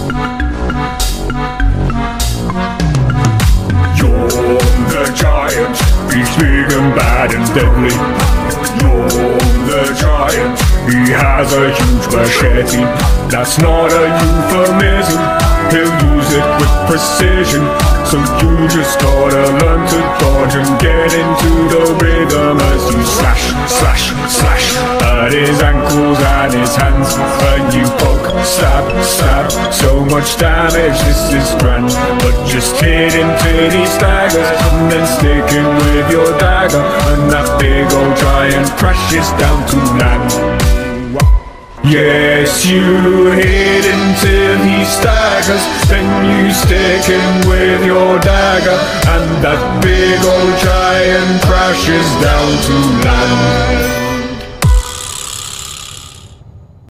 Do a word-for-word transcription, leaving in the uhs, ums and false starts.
Yhorm the giant, he's big and bad and deadly. Yhorm the giant, he has a huge machete. That's not a euphemism, he'll use it with precision. So you just gotta learn to dodge and get into the rhythm as you slash, slash, slash at his ankles and his hands. And you poke, stab, stab, so much damage, this is grand. But just hit him till he staggers, and then stick him with your dagger, and that big old giant crashes down to land. Yes, you hit him till he staggers, then you stick him with your dagger, and that big old giant crashes down to land.